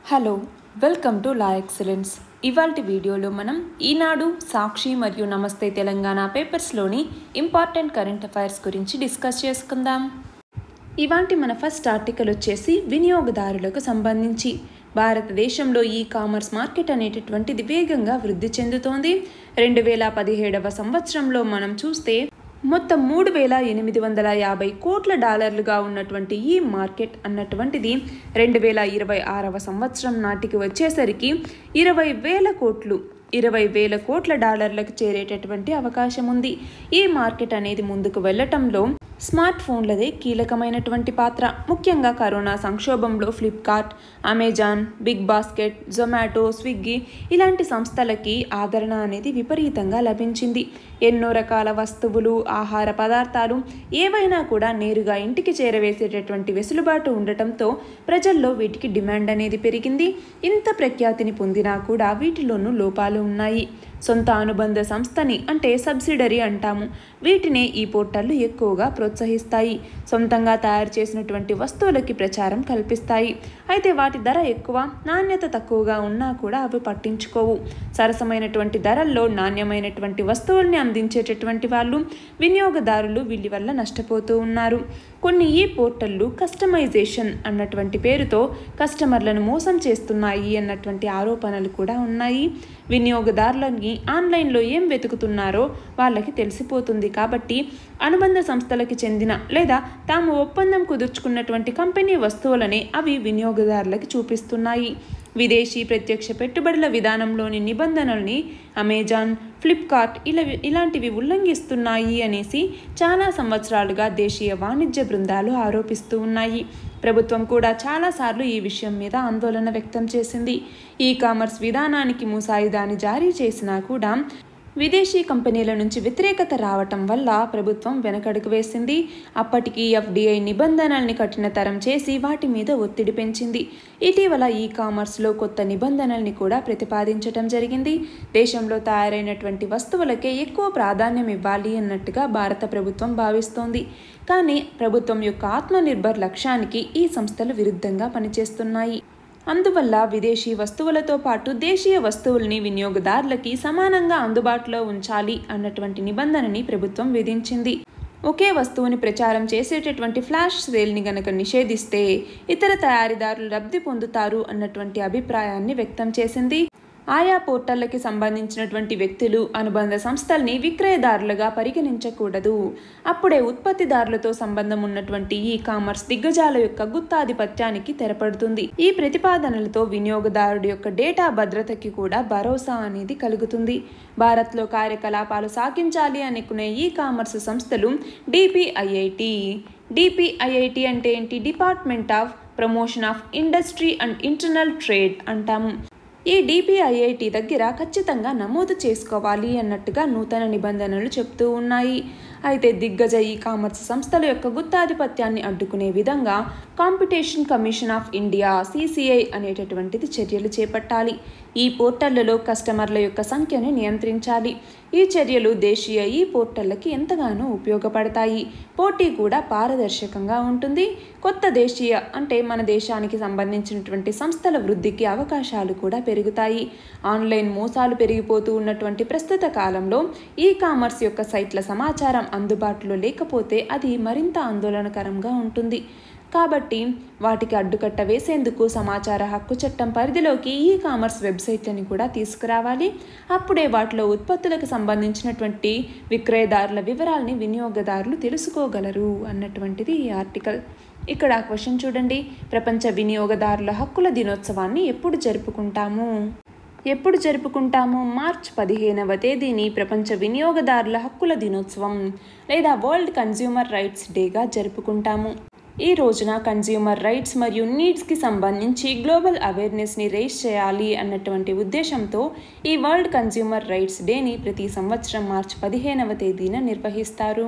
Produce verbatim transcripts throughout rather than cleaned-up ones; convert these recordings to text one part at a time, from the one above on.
Hello welcome to Law Excellence. ఇవాల్టి వీడియోలో మనం ఈనాడు, సాక్షి మరియు నమస్తే తెలంగాణ పేపర్స్లోని ఇంపార్టెంట్ కరెంట్ అఫైర్స్ గురించి డిస్కస్ చేసుకుందాం. ఇవాంటి మన ఫస్ట్ ఆర్టికల్ వచ్చేసి వినియోగదారులకు సంబంధించి. భారతదేశంలో ఈ కామర్స్ మార్కెట్ అనేటటువంటిది వేగంగా వృద్ధి చెందుతోంది. రెండు వేల పదిహేడవ సంవత్సరంలో మనం చూస్తే మొత్తం మూడు వేల ఎనిమిది వందల యాభై కోట్ల డాలర్లుగా ఉన్నటువంటి ఈ మార్కెట్ అన్నటువంటిది రెండు వేల ఇరవై ఆరవ సంవత్సరం నాటికి వచ్చేసరికి ఇరవై వేల కోట్లు ఇరవై వేల కోట్ల డాలర్లకు చేరేటటువంటి అవకాశం ఉంది. ఈ మార్కెట్ అనేది ముందుకు వెళ్ళటంలో స్మార్ట్ ఫోన్లదే కీలకమైనటువంటి పాత్ర. ముఖ్యంగా కరోనా సంక్షోభంలో Flipkart, Amazon, Big Basket, Zomato, Swiggy ఇలాంటి సంస్థలకి ఆదరణ అనేది విపరీతంగా లభించింది. ఎన్నో రకాల వస్తువులు, ఆహార పదార్థాలు ఏవైనా కూడా నేరుగా ఇంటికి చేరవేసేటటువంటి వెసులుబాటు ఉండటంతో ప్రజల్లో వీటికి డిమాండ్ అనేది పెరిగింది. ఇంత ప్రఖ్యాతిని పొందినా కూడా వీటిలోనూ లోపాలు ఉన్నాయి. సొంత అనుబంధ సంస్థని అంటే సబ్సిడరీ అంటాము. వీటినే ఈ పోర్టళ్లు ఎక్కువగా ప్రోత్సహిస్తాయి. సొంతంగా తయారు చేసినటువంటి వస్తువులకి ప్రచారం కల్పిస్తాయి. అయితే వాటి ధర ఎక్కువ, నాణ్యత తక్కువగా ఉన్నా కూడా అవి పట్టించుకోవు. సరసమైనటువంటి ధరల్లో నాణ్యమైనటువంటి వస్తువుల్ని అందించేటటువంటి వాళ్ళు వినియోగదారులు వీళ్ళ వల్ల నష్టపోతూ ఉన్నారు. కొన్ని ఈ పోర్టళ్లు కస్టమైజేషన్ అన్నటువంటి పేరుతో కస్టమర్లను మోసం చేస్తున్నాయి అన్నటువంటి ఆరోపణలు కూడా ఉన్నాయి. వినియోగదారులని ఆన్లైన్లో ఏం వెతుకుతున్నారో వాళ్ళకి తెలిసిపోతుంది కాబట్టి అనుబంధ సంస్థలకి చెందిన లేదా తాము ఒప్పందం కుదుర్చుకున్నటువంటి కంపెనీ వస్తువులనే అవి వినియోగదారులకి చూపిస్తున్నాయి. విదేశీ ప్రత్యక్ష పెట్టుబడుల విధానంలోని నిబంధనల్ని అమెజాన్, ఫ్లిప్కార్ట్ ఇలా ఇలాంటివి ఉల్లంఘిస్తున్నాయి అనేసి చాలా సంవత్సరాలుగా దేశీయ వాణిజ్య బృందాలు ఆరోపిస్తూ ఉన్నాయి. ప్రభుత్వం కూడా చాలాసార్లు ఈ విషయం మీద ఆందోళన వ్యక్తం చేసింది. ఈ కామర్స్ విధానానికి ముసాయిదాని జారీ చేసినా కూడా విదేశీ కంపెనీల నుంచి వ్యతిరేకత రావటం వల్ల ప్రభుత్వం వెనకడుగు వేసింది. అప్పటికి ఎఫ్డిఐ నిబంధనల్ని కఠినతరం చేసి వాటి మీద ఒత్తిడి పెంచింది. ఇటీవల ఈ కామర్స్లో కొత్త నిబంధనల్ని కూడా ప్రతిపాదించడం జరిగింది. దేశంలో తయారైనటువంటి వస్తువులకే ఎక్కువ ప్రాధాన్యం ఇవ్వాలి అన్నట్టుగా భారత ప్రభుత్వం భావిస్తోంది. కానీ ప్రభుత్వం యొక్క ఆత్మనిర్భర్ లక్ష్యానికి ఈ సంస్థలు విరుద్ధంగా పనిచేస్తున్నాయి. అందువల్ల విదేశీ వస్తువులతో పాటు దేశీయ వస్తువుల్ని వినియోగదారులకి సమానంగా అందుబాటులో ఉంచాలి అన్నటువంటి నిబంధనని ప్రభుత్వం విధించింది. ఒకే వస్తువుని ప్రచారం చేసేటటువంటి ఫ్లాష్ సేల్ని గనక నిషేధిస్తే ఇతర తయారీదారులు లబ్ధి పొందుతారు అన్నటువంటి అభిప్రాయాన్ని వ్యక్తం చేసింది. ఆయా పోర్టళ్లకి సంబంధించినటువంటి వ్యక్తులు, అనుబంధ సంస్థల్ని విక్రయదారులుగా పరిగణించకూడదు. అప్పుడే ఉత్పత్తిదారులతో సంబంధం ఉన్నటువంటి ఈ కామర్స్ దిగ్గజాల యొక్క గుత్తాధిపత్యానికి తెరపడుతుంది. ఈ ప్రతిపాదనలతో వినియోగదారుడి యొక్క డేటా భద్రతకి కూడా భరోసా అనేది కలుగుతుంది. భారత్లో కార్యకలాపాలు సాగించాలి అనుకునే ఈ కామర్స్ సంస్థలు డిపిఐఐటి డిపిఐఐటి అంటే ఏంటి? Department of promotion of industry and internal trade అంటాము. ఈ డిపిఐఐటి దగ్గర ఖచ్చితంగా నమోదు చేసుకోవాలి అన్నట్టుగా నూతన నిబంధనలు చెప్తూ ఉన్నాయి. అయితే దిగ్గజ ఈ కామర్స్ సంస్థల యొక్క గుత్తాధిపత్యాన్ని అడ్డుకునే విధంగా competition commission of India CCI అనేటటువంటిది చర్యలు చేపట్టాలి. ఈ పోర్టళ్లలో కస్టమర్ల యొక్క సంఖ్యను నియంత్రించాలి. ఈ చర్యలు దేశీయ ఈ పోర్టళ్లకి ఎంతగానో ఉపయోగపడతాయి. పోటీ కూడా పారదర్శకంగా ఉంటుంది. కొత్త దేశీయ అంటే మన దేశానికి సంబంధించినటువంటి సంస్థల వృద్ధికి అవకాశాలు కూడా పెరుగుతాయి. ఆన్లైన్ మోసాలు పెరిగిపోతూ ఉన్నటువంటి ప్రస్తుత కాలంలో ఈ కామర్స్ యొక్క సైట్ల సమాచారం అందుబాటులో లేకపోతే అది మరింత ఆందోళనకరంగా ఉంటుంది. కాబట్టి వాటికి అడ్డుకట్ట వేసేందుకు సమాచార హక్కు చట్టం పరిధిలోకి ఈ కామర్స్ వెబ్సైట్లని కూడా తీసుకురావాలి. అప్పుడే వాటిలో ఉత్పత్తులకు సంబంధించినటువంటి విక్రయదారుల వివరాలని వినియోగదారులు తెలుసుకోగలరు అన్నటువంటిది ఈ ఆర్టికల్. ఇక్కడ క్వశ్చన్ చూడండి. ప్రపంచ వినియోగదారుల హక్కుల దినోత్సవాన్ని ఎప్పుడు జరుపుకుంటాము? ఎప్పుడు జరుపుకుంటాము? మార్చ్ పదిహేనవ తేదీని ప్రపంచ వినియోగదారుల హక్కుల దినోత్సవం లేదా వరల్డ్ కన్జ్యూమర్ రైట్స్ డేగా జరుపుకుంటాము. ఈ రోజున కన్జ్యూమర్ రైట్స్ మరియు నీడ్స్కి సంబంధించి గ్లోబల్ అవేర్నెస్ని రేస్ చేయాలి అన్నటువంటి ఉద్దేశంతో ఈ వరల్డ్ కన్జ్యూమర్ రైట్స్ డేని ప్రతి సంవత్సరం మార్చి పదిహేనవ తేదీన నిర్వహిస్తారు.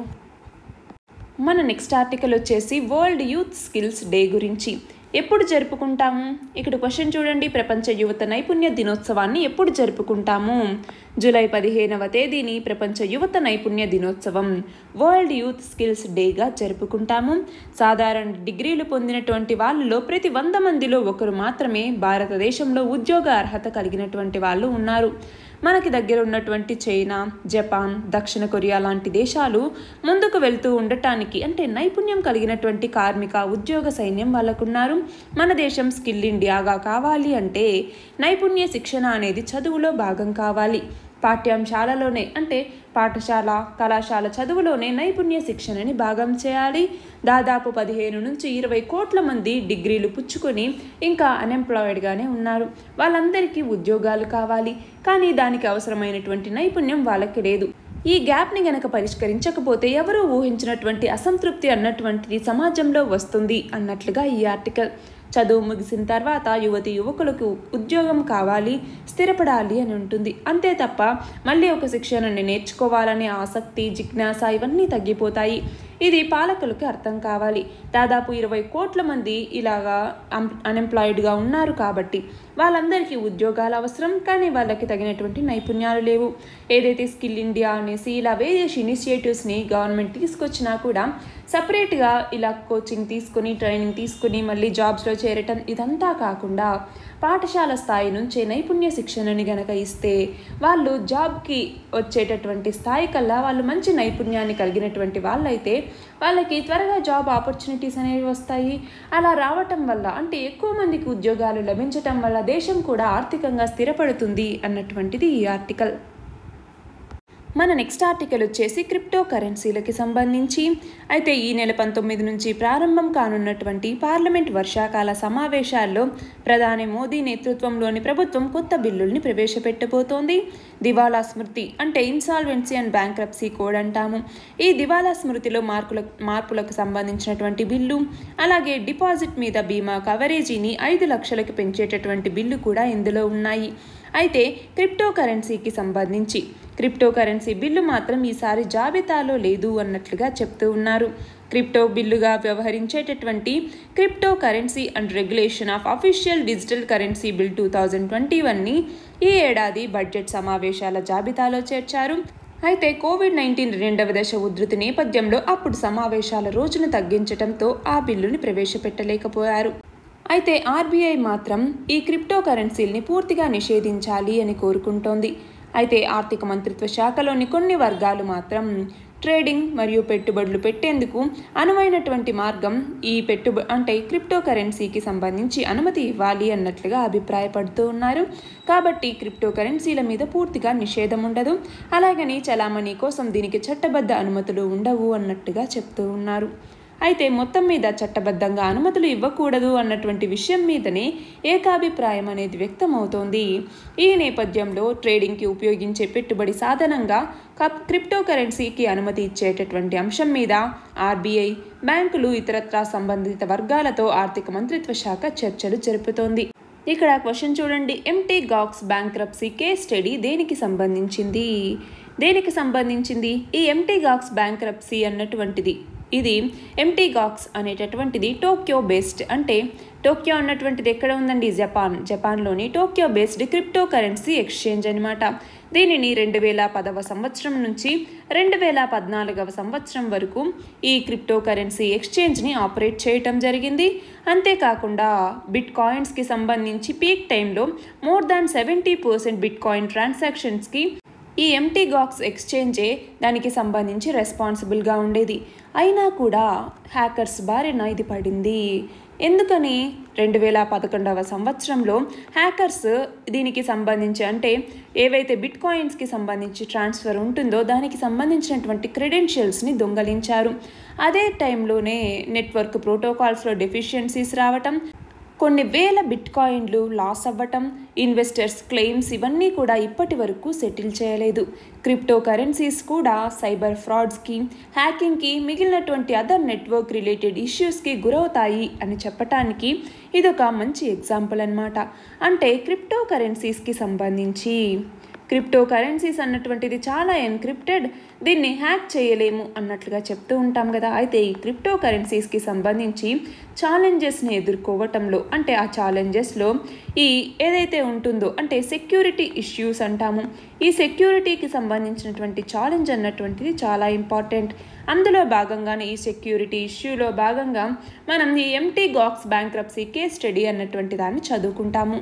మన నెక్స్ట్ ఆర్టికల్ వచ్చేసి వరల్డ్ యూత్ స్కిల్స్ డే గురించి. ఎప్పుడు జరుపుకుంటాము? ఇక్కడ క్వశ్చన్ చూడండి. ప్రపంచ యువత నైపుణ్య దినోత్సవాన్ని ఎప్పుడు జరుపుకుంటాము? జూలై పదిహేనవ తేదీని ప్రపంచ యువత నైపుణ్య దినోత్సవం వరల్డ్ యూత్ స్కిల్స్ డేగా జరుపుకుంటాము. సాధారణ డిగ్రీలు పొందినటువంటి వాళ్ళలో ప్రతి వంద మందిలో ఒకరు మాత్రమే భారతదేశంలో ఉద్యోగ అర్హత కలిగినటువంటి వాళ్ళు ఉన్నారు. మనకి దగ్గర ఉన్నటువంటి చైనా, జపాన్, దక్షిణ కొరియా లాంటి దేశాలు ముందుకు వెళ్తూ ఉండటానికి అంటే నైపుణ్యం కలిగినటువంటి కార్మిక ఉద్యోగ సైన్యం వాళ్ళకున్నారు. మన దేశం స్కిల్ ఇండియాగా కావాలి అంటే నైపుణ్య శిక్షణ అనేది చదువులో భాగం కావాలి. పాఠ్యాంశాలలోనే అంటే పాఠశాల కళాశాల చదువులోనే నైపుణ్య శిక్షణని భాగం చేయాలి. దాదాపు పదిహేను నుంచి ఇరవై కోట్ల మంది డిగ్రీలు పుచ్చుకొని ఇంకా అన్ఎంప్లాయిడ్గానే ఉన్నారు. వాళ్ళందరికీ ఉద్యోగాలు కావాలి, కానీ దానికి అవసరమైనటువంటి నైపుణ్యం వాళ్ళకి లేదు. ఈ గ్యాప్ని గనక పరిష్కరించకపోతే ఎవరూ ఊహించినటువంటి అసంతృప్తి అన్నటువంటిది సమాజంలో వస్తుంది అన్నట్లుగా ఈ ఆర్టికల్. చదువు ముగిసిన తర్వాత యువతి యువకులకు ఉద్యోగం కావాలి, స్థిరపడాలి అని ఉంటుంది. అంతే తప్ప మళ్ళీ ఒక శిక్షణని నేర్చుకోవాలనే ఆసక్తి, జిజ్ఞాస ఇవన్నీ తగ్గిపోతాయి. ఇది పాలకులకు అర్థం కావాలి. దాదాపు ఇరవై కోట్ల మంది ఇలాగా అన్ఎంప్లాయిడ్గా ఉన్నారు కాబట్టి వాళ్ళందరికీ ఉద్యోగాలు అవసరం, కానీ వాళ్ళకి తగినటువంటి నైపుణ్యాలు లేవు. ఏదైతే స్కిల్ ఇండియా అనేసి ఇలా వేరియస్ ఇనిషియేటివ్స్ని గవర్నమెంట్ తీసుకొచ్చినా కూడా సపరేట్గా ఇలా కోచింగ్ తీసుకుని ట్రైనింగ్ తీసుకుని మళ్ళీ జాబ్స్లో చేరటం ఇదంతా కాకుండా పాఠశాల స్థాయి నుంచే నైపుణ్య శిక్షణని గనక ఇస్తే వాళ్ళు జాబ్కి వచ్చేటటువంటి స్థాయి కల్లా వాళ్ళు మంచి నైపుణ్యాన్ని కలిగినటువంటి వాళ్ళైతే వాళ్ళకి త్వరగా జాబ్ ఆపర్చునిటీస్ అనేవి వస్తాయి. అలా రావటం వల్ల అంటే ఎక్కువ మందికి ఉద్యోగాలు లభించటం వల్ల దేశం కూడా ఆర్థికంగా స్థిరపడుతుంది అన్నటువంటిది ఈ ఆర్టికల్. మన నెక్స్ట్ ఆర్టికల్ వచ్చేసి క్రిప్టో కరెన్సీలకి సంబంధించి. అయితే ఈ నెల పంతొమ్మిది నుంచి ప్రారంభం కానున్నటువంటి పార్లమెంట్ వర్షాకాల సమావేశాల్లో ప్రధాని మోదీ నేతృత్వంలోని ప్రభుత్వం కొత్త బిల్లుల్ని ప్రవేశపెట్టబోతోంది. దివాలా స్మృతి అంటే ఇన్సాల్వెన్సీ అండ్ బ్యాంక్రప్సీ కోడ్ అంటాము. ఈ దివాలా స్మృతిలో మార్పుల మార్పులకు సంబంధించినటువంటి బిల్లు, అలాగే డిపాజిట్ మీద బీమా కవరేజీని ఐదు లక్షలకు పెంచేటటువంటి బిల్లు కూడా ఇందులో ఉన్నాయి. అయితే క్రిప్టో కరెన్సీకి సంబంధించి క్రిప్టో కరెన్సీ బిల్లు మాత్రం ఈసారి జాబితాలో లేదు అన్నట్లుగా చెప్తూ ఉన్నారు. క్రిప్టో బిల్లుగా వ్యవహరించేటటువంటి crypto currency and regulation of official digital currency bill two thousand twenty వన్ని ఈ ఏడాది బడ్జెట్ సమావేశాల జాబితాలో చేర్చారు. అయితే కోవిడ్ నైన్టీన్ రెండవ దశ ఉధృతి నేపథ్యంలో అప్పుడు సమావేశాల రోజును తగ్గించడంతో ఆ బిల్లుని ప్రవేశపెట్టలేకపోయారు. అయితే ఆర్బీఐ మాత్రం ఈ క్రిప్టో కరెన్సీల్ని పూర్తిగా నిషేధించాలి అని కోరుకుంటోంది. అయితే ఆర్థిక మంత్రిత్వ శాఖలోని కొన్ని వర్గాలు మాత్రం ట్రేడింగ్ మరియు పెట్టుబడులు పెట్టేందుకు అనువైనటువంటి మార్గం ఈ పెట్టుబ అంటే క్రిప్టో కరెన్సీకి సంబంధించి అనుమతి ఇవ్వాలి అన్నట్లుగా అభిప్రాయపడుతూ ఉన్నారు. కాబట్టి క్రిప్టో కరెన్సీల మీద పూర్తిగా నిషేధం ఉండదు, అలాగని చలామణి కోసం దీనికి చట్టబద్ధ అనుమతులు ఉండవు అన్నట్టుగా చెప్తూ ఉన్నారు. అయితే మొత్తం మీద చట్టబద్ధంగా అనుమతులు ఇవ్వకూడదు అన్నటువంటి విషయం మీదనే ఏకాభిప్రాయం అనేది వ్యక్తమవుతోంది. ఈ నేపథ్యంలో ట్రేడింగ్కి ఉపయోగించే పెట్టుబడి సాధనంగా క్రిప్టో కరెన్సీకి అనుమతి ఇచ్చేటటువంటి అంశం మీద ఆర్బీఐ, బ్యాంకులు, ఇతరత్రా సంబంధిత వర్గాలతో ఆర్థిక మంత్రిత్వ శాఖ చర్చలు జరుపుతోంది. ఇక్కడ క్వశ్చన్ చూడండి, MT Gox bankruptcy case study దేనికి సంబంధించింది? దేనికి సంబంధించింది ఈ ఎంటీ గాక్స్ బ్యాంక్రప్సీ అన్నటువంటిది? ఇది ఎంటీ గాక్స్ అనేటటువంటిది టోక్యో బేస్డ్ అంటే టోక్యో అన్నటువంటిది ఎక్కడ ఉందండి? జపాన్. జపాన్లోని Tokyo based crypto currency exchange అనమాట. దీనిని రెండు వేల పదవ సంవత్సరం నుంచి రెండు వేల పద్నాలుగవ సంవత్సరం వరకు ఈ క్రిప్టో కరెన్సీ ఎక్స్చేంజ్ని ఆపరేట్ చేయటం జరిగింది. అంతేకాకుండా బిట్ కాయిన్స్కి సంబంధించి పీక్ టైంలో more than seventy percent bitcoin ట్రాన్సాక్షన్స్కి ఈ ఎంటీ గాక్స్ ఎక్స్చేంజే దానికి సంబంధించి రెస్పాన్సిబుల్గా ఉండేది. అయినా కూడా హ్యాకర్స్ బారిన ఇది పడింది. ఎందుకని? రెండు వేల పదకొండవ సంవత్సరంలో హ్యాకర్స్ దీనికి సంబంధించి అంటే ఏవైతే బిట్ కాయిన్స్కి సంబంధించి ట్రాన్స్ఫర్ ఉంటుందో దానికి సంబంధించినటువంటి క్రెడెన్షియల్స్ని దొంగలించారు. అదే టైంలోనే నెట్వర్క్ ప్రోటోకాల్స్లో డెఫిషియన్సీస్ రావటం, కొన్ని వేల బిట్ కాయిన్లు లాస్ అవ్వటం, ఇన్వెస్టర్స్ క్లెయిమ్స్ ఇవన్నీ కూడా ఇప్పటి వరకు సెటిల్ చేయలేదు. క్రిప్టో కరెన్సీస్ కూడా సైబర్ ఫ్రాడ్స్కి, హ్యాకింగ్కి, మిగిలినటువంటి అదర్ నెట్వర్క్ రిలేటెడ్ ఇష్యూస్కి గురవుతాయి అని చెప్పటానికి ఇదొక మంచి ఎగ్జాంపుల్ అన్నమాట. అంటే క్రిప్టో కరెన్సీస్కి సంబంధించి క్రిప్టో కరెన్సీస్ అన్నటువంటిది చాలా ఎన్క్రిప్టెడ్, దీన్ని హ్యాక్ చేయలేము అన్నట్లుగా చెప్తూ ఉంటాం కదా. అయితే ఈ క్రిప్టో కరెన్సీస్కి సంబంధించి ఛాలెంజెస్ని ఎదుర్కోవటంలో, అంటే ఆ ఛాలెంజెస్లో ఈ ఏదైతే ఉంటుందో అంటే సెక్యూరిటీ ఇష్యూస్ అంటాము, ఈ సెక్యూరిటీకి సంబంధించినటువంటి ఛాలెంజ్ అన్నటువంటిది చాలా ఇంపార్టెంట్. అందులో భాగంగానే ఈ సెక్యూరిటీ ఇష్యూలో భాగంగా మనం ఈ MT Gox bankruptcy case study అన్నటువంటి దాన్ని చదువుకుంటాము.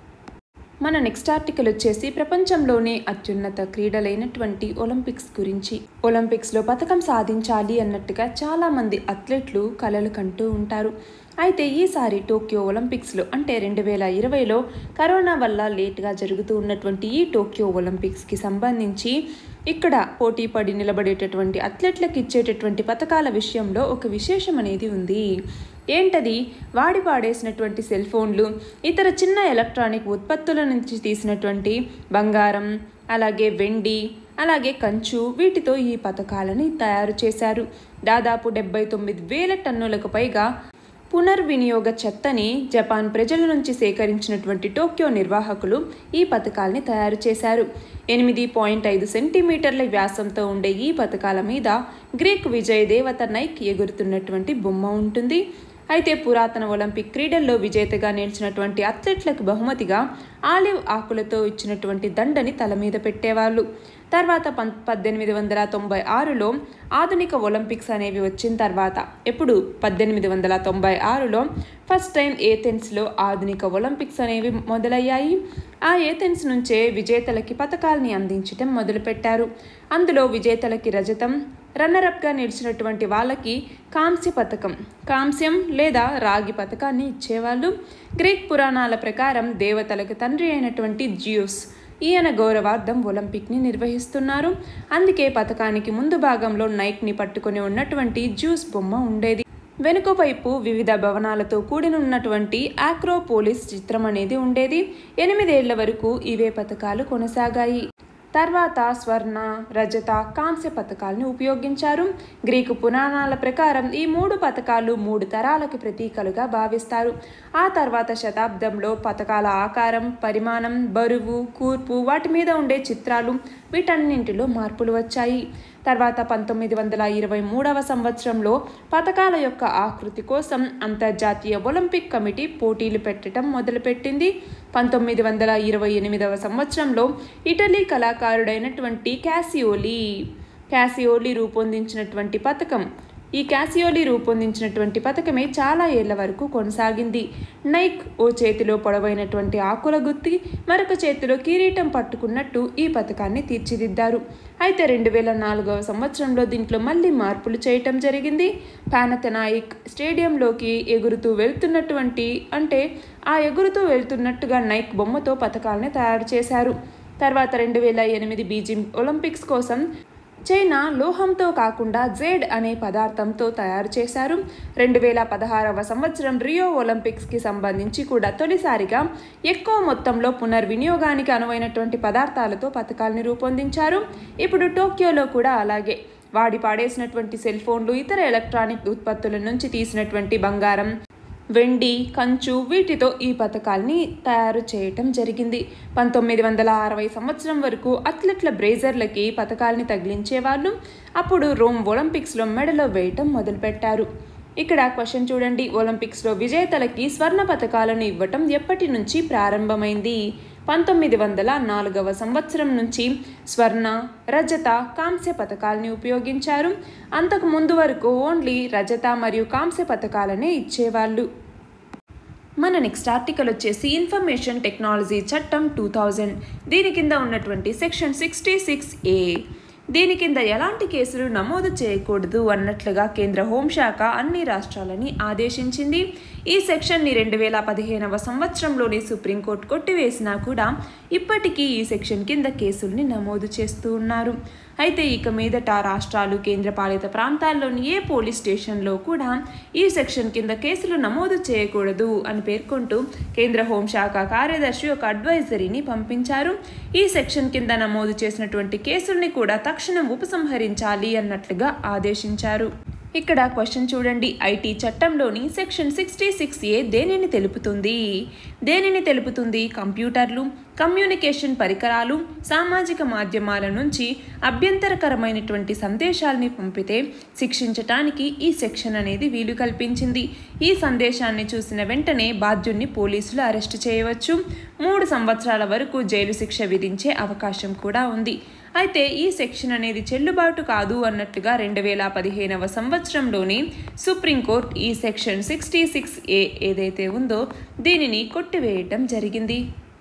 మన నెక్స్ట్ ఆర్టికల్ వచ్చేసి ప్రపంచంలోనే అత్యున్నత క్రీడలైనటువంటి ఒలింపిక్స్ గురించి. ఒలింపిక్స్లో పథకం సాధించాలి అన్నట్టుగా చాలామంది అథ్లెట్లు కలలు కంటూ ఉంటారు. అయితే ఈసారి టోక్యో ఒలింపిక్స్లో అంటే రెండు వేల ఇరవైలో కరోనా వల్ల లేట్గా జరుగుతూ ఉన్నటువంటి ఈ టోక్యో ఒలింపిక్స్కి సంబంధించి ఇక్కడ పోటీ పడి నిలబడేటటువంటి అథ్లెట్లకు ఇచ్చేటటువంటి పథకాల విషయంలో ఒక విశేషం అనేది ఉంది. ఏంటది? వాడి పాడేసినటువంటి సెల్ ఫోన్లు, ఇతర చిన్న ఎలక్ట్రానిక్ ఉత్పత్తుల నుంచి తీసినటువంటి బంగారం, అలాగే వెండి, అలాగే కంచు, వీటితో ఈ పథకాలని తయారు చేశారు. దాదాపు డెబ్బై తొమ్మిది వేల టన్నులకు పైగా పునర్వినియోగ చెత్తని జపాన్ ప్రజల నుంచి సేకరించినటువంటి టోక్యో నిర్వాహకులు ఈ పథకాల్ని తయారు చేశారు. ఎనిమిది పాయింట్ ఐదు సెంటీమీటర్ల వ్యాసంతో ఉండే ఈ పథకాల మీద గ్రీక్ విజయ దేవత నైక్ ఎగురుతున్నటువంటి బొమ్మ ఉంటుంది. అయితే పురాతన ఒలింపిక్ క్రీడల్లో విజేతగా నిలిచినటువంటి అథ్లెట్లకు బహుమతిగా ఆలివ్ ఆకులతో ఇచ్చినటువంటి దండని తల మీద పెట్టేవాళ్ళు. తర్వాత పం పద్దెనిమిది వందల తొంభై ఆరులో ఆధునిక ఒలింపిక్స్ అనేవి వచ్చిన తర్వాత, ఎప్పుడు పద్దెనిమిది వందల తొంభై ఆరులో ఫస్ట్ టైం ఏథెన్స్లో ఆధునిక ఒలింపిక్స్ అనేవి మొదలయ్యాయి. ఆ ఏథెన్స్ నుంచే విజేతలకి పథకాల్ని అందించడం మొదలుపెట్టారు. అందులో విజేతలకి రజతం, రన్నరప్గా నిలిచినటువంటి వాళ్ళకి కాంస్య పథకం, కాంస్యం లేదా రాగి పథకాన్ని ఇచ్చేవాళ్ళు. గ్రీక్ పురాణాల ప్రకారం దేవతలకు తండ్రి అయినటువంటి జియూస్, ఈయన గౌరవార్థం ఒలింపిక్ని నిర్వహిస్తున్నారు. అందుకే పథకానికి ముందు భాగంలో నైక్ని పట్టుకుని ఉన్నటువంటి జ్యూస్ బొమ్మ ఉండేది. వెనుక వైపు వివిధ భవనాలతో కూడినున్నటువంటి ఆక్రోపోలిస్ చిత్రం అనేది ఉండేది. ఎనిమిదేళ్ల వరకు ఇవే పథకాలు కొనసాగాయి. తర్వాత స్వర్ణ, రజత, కాంస్య పథకాలను ఉపయోగించారు. గ్రీకు పురాణాల ప్రకారం ఈ మూడు పథకాలు మూడు తరాలకు ప్రతీకలుగా భావిస్తారు. ఆ తర్వాత శతాబ్దంలో పథకాల ఆకారం, పరిమాణం, బరువు, కూర్పు, వాటి మీద ఉండే చిత్రాలు, వీటన్నింటిలో మార్పులు వచ్చాయి. తర్వాత పంతొమ్మిది వందల ఇరవై మూడవ సంవత్సరంలో పథకాల యొక్క ఆకృతి కోసం అంతర్జాతీయ ఒలింపిక్ కమిటీ పోటీలు పెట్టడం మొదలుపెట్టింది. పంతొమ్మిది వందల ఇరవై ఎనిమిదవ సంవత్సరంలో ఇటలీ కళాకారుడైనటువంటి క్యాసియోలి క్యాసియోలి రూపొందించినటువంటి పథకం ఈ క్యాసియోలి రూపొందించినటువంటి పథకమే చాలా ఏళ్ల వరకు కొనసాగింది. నైక్ ఓ చేతిలో పొడవైనటువంటి ఆకుల గుత్తి, మరొక చేతిలో కిరీటం పట్టుకున్నట్టు ఈ పథకాన్ని తీర్చిదిద్దారు. అయితే రెండు వేల నాలుగవ సంవత్సరంలో దీంట్లో మళ్ళీ మార్పులు చేయటం జరిగింది. పానథెనాయిక్ స్టేడియంలోకి ఎగురుతూ వెళ్తున్నటువంటి అంటే ఆ ఎగురుతూ వెళ్తున్నట్టుగా నైక్ బొమ్మతో పథకాలని తయారు చేశారు. తర్వాత రెండు వేల ఎనిమిది బీజింగ్ ఒలింపిక్స్ కోసం చైనా లోహంతో కాకుండా జేడ్ అనే పదార్థంతో తయారు చేశారు. రెండు వేల పదహారవ సంవత్సరం రియో ఒలింపిక్స్కి సంబంధించి కూడా తొలిసారిగా ఎక్కువ మొత్తంలో పునర్వినియోగానికి అనువైనటువంటి పదార్థాలతో పథకాలను రూపొందించారు. ఇప్పుడు టోక్యోలో కూడా అలాగే వాడి పాడేసినటువంటి సెల్ ఫోన్లు, ఇతర ఎలక్ట్రానిక్ ఉత్పత్తుల నుంచి తీసినటువంటి బంగారం, వెండి, కంచు, వీటితో ఈ పథకాల్ని తయారు చేయటం జరిగింది. పంతొమ్మిది వందల అరవై సంవత్సరం వరకు అథ్లెట్ల బ్రేజర్లకి పథకాల్ని తగిలించేవాళ్ళు. అప్పుడు రోమ్ ఒలింపిక్స్లో మెడలో వేయటం మొదలుపెట్టారు. ఇక్కడ క్వశ్చన్ చూడండి, ఒలింపిక్స్లో విజేతలకి స్వర్ణ పథకాలను ఇవ్వటం ఎప్పటి నుంచి ప్రారంభమైంది? పంతొమ్మిది వందల నాలుగవ సంవత్సరం నుంచి స్వర్ణ, రజత, కాంస్య పథకాలని ఉపయోగించారు. అంతకు ముందు వరకు ఓన్లీ రజత మరియు కాంస్య పథకాలనే ఇచ్చేవాళ్ళు. మన నెక్స్ట్ ఆర్టికల్ వచ్చేసి ఇన్ఫర్మేషన్ టెక్నాలజీ చట్టం టూ థౌజండ్. దీని కింద ఉన్నటువంటి సెక్షన్ సిక్స్టీ సిక్స్ ఏ. దీని కింద ఎలాంటి కేసులు నమోదు చేయకూడదు అన్నట్లుగా కేంద్ర హోంశాఖ అన్ని రాష్ట్రాలని ఆదేశించింది. ఈ సెక్షన్ని రెండు వేల పదిహేనవ సంవత్సరంలోని సుప్రీంకోర్టు కొట్టివేసినా కూడా ఇప్పటికీ ఈ సెక్షన్ కింద కేసుల్ని నమోదు చేస్తూ ఉన్నారు. అయితే ఇక మీదట రాష్ట్రాలు, కేంద్రపాలిత ప్రాంతాల్లోని ఏ పోలీస్ స్టేషన్లో కూడా ఈ సెక్షన్ కింద కేసులు నమోదు చేయకూడదు అని పేర్కొంటూ కేంద్ర హోంశాఖ కార్యదర్శి ఒక అడ్వైజరీని పంపించారు. ఈ సెక్షన్ కింద నమోదు చేసినటువంటి కేసుల్ని కూడా తక్షణం ఉపసంహరించాలి అన్నట్లుగా ఆదేశించారు. ఇక్కడ క్వశ్చన్ చూడండి, ఐటీ చట్టంలోని సెక్షన్ సిక్స్టీ సిక్స్ ఏ దేనిని తెలుపుతుంది? దేనిని తెలుపుతుంది? కంప్యూటర్లు, కమ్యూనికేషన్ పరికరాలు, సామాజిక మాధ్యమాల నుంచి అభ్యంతరకరమైనటువంటి సందేశాల్ని పంపితే శిక్షించటానికి ఈ సెక్షన్ అనేది వీలు కల్పించింది. ఈ సందేశాన్ని చూసిన వెంటనే బాధ్యుణ్ణి పోలీసులు అరెస్టు చేయవచ్చు. మూడు సంవత్సరాల వరకు జైలు శిక్ష విధించే అవకాశం కూడా ఉంది. అయితే ఈ సెక్షన్ అనేది చెల్లుబాటు కాదు అన్నట్లుగా రెండు వేల పదిహేనవ సంవత్సరంలోని సుప్రీంకోర్టు ఈ సెక్షన్ సిక్స్టీ సిక్స్ ఏ ఏదైతే ఉందో దీనిని కొట్టివేయటం జరిగింది.